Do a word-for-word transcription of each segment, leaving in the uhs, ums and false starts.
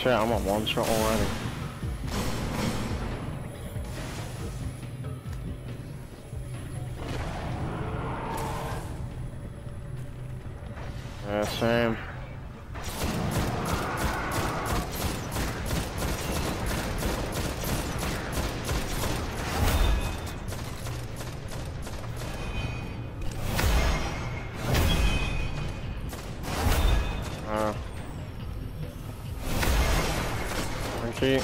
shit, I'm on one shot already. Yeah, same. Uh, thank you.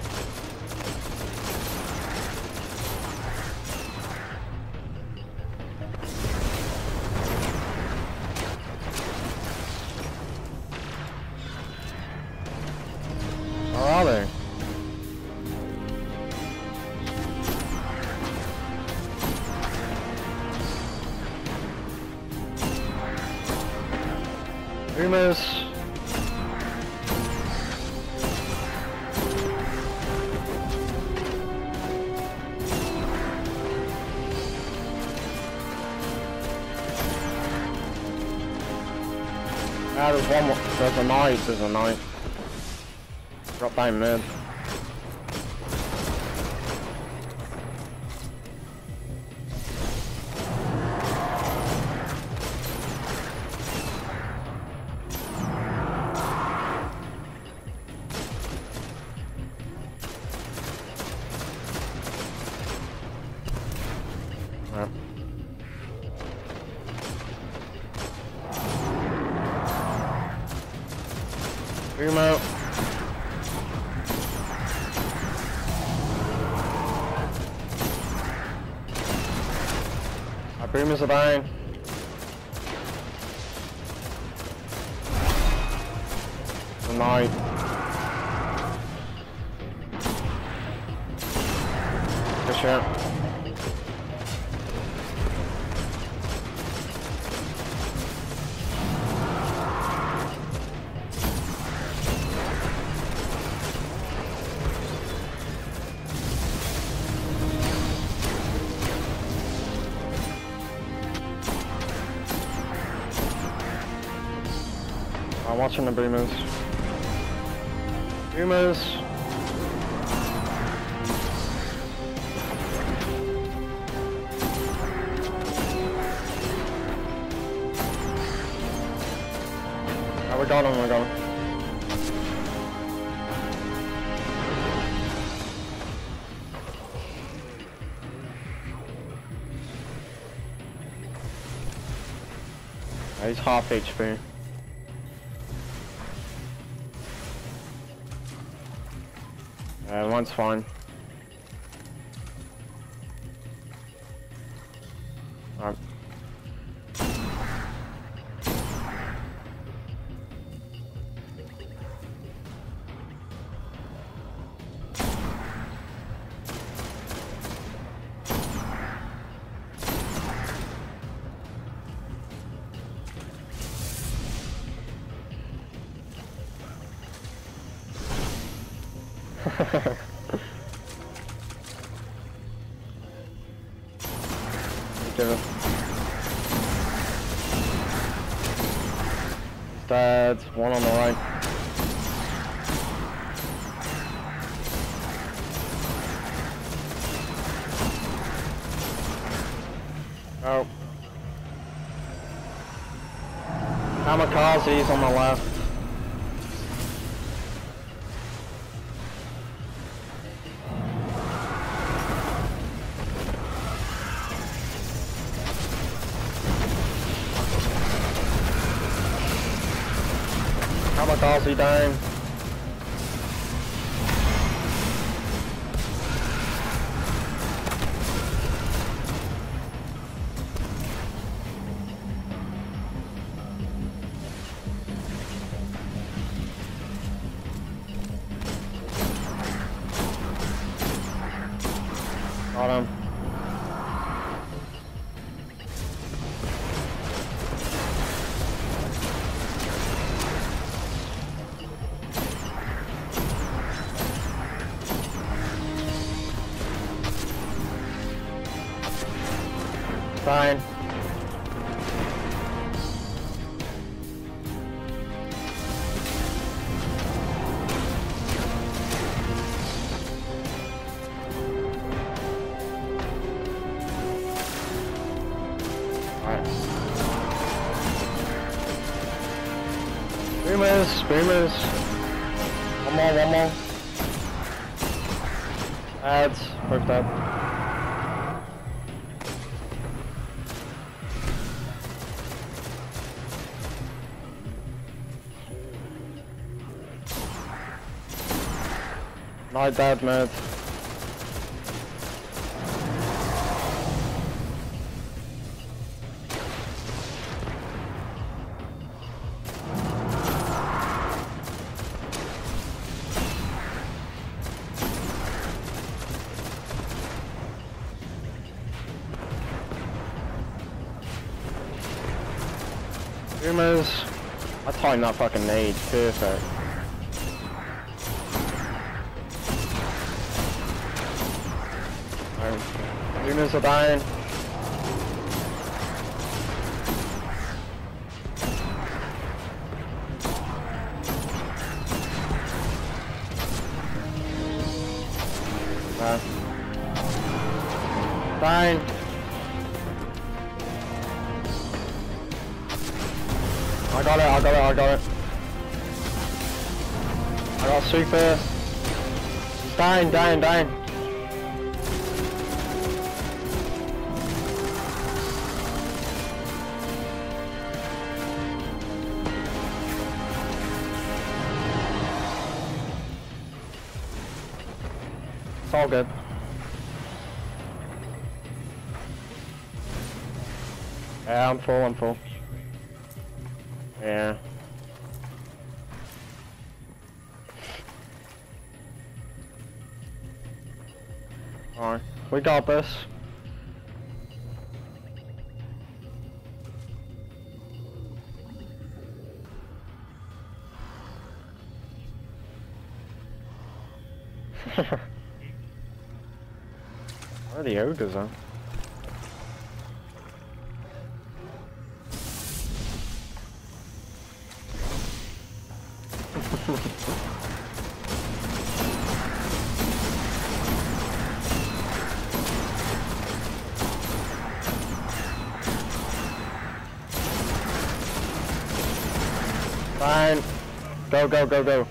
Where are they? Rumors. Ah, there's one more. There's a knife. There's a knife. Drop down mid. Yep. Boom out. Our boom is a bang. A knife. Good shot. I'm watching the boomers. Boomers. Oh, we got him, we got him. He's half H P. Uh, one's fine. Alright. Give Dead, one on the right. Oh. Kamikaze's on the left. Kamikaze down. Got him. Fine. boomers. One more, one more. Ads, both dead. Not dead, mid. Boomers. I timed that fucking nade, perfect. Right. Boomers are dying. Uh, dying. I got it, I got it, I got it. I got super. He's dying, dying, dying. It's all good. Yeah, I'm full, I'm full. Yeah. Alright, we got this. Where are the ogres, huh? Fine. Go, go, go, go.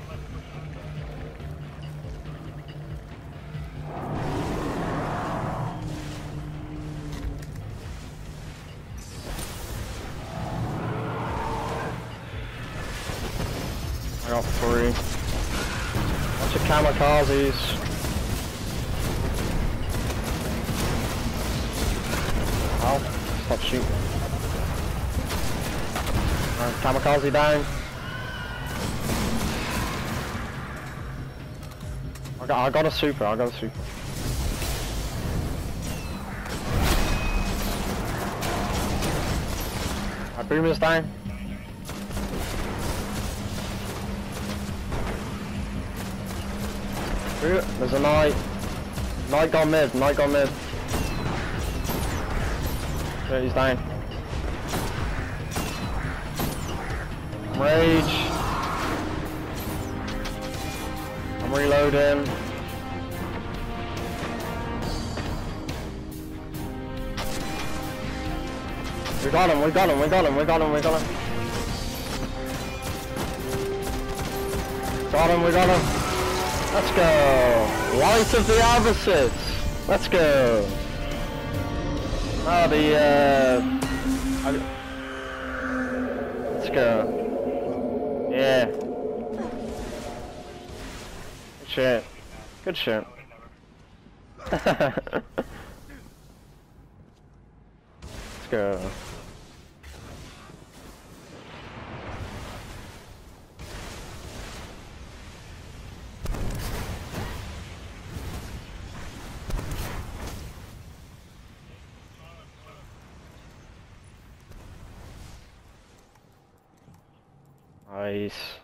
I got three. Bunch of kamikazes. Ow. Stop shooting. Alright, kamikaze down. I got, I got a super, I got a super. My boom is down. There's a knight. Knight gone mid, knight gone mid. Yeah, he's down. Rage. I'm reloading. We got him, we got him, we got him, we got him, we got him. Got him, we got him. Let's go. Light of the Avicids. Let's go. Oh, the, uh... I, let's go. Yeah. Good shit. Good shit. Let's go. Nice.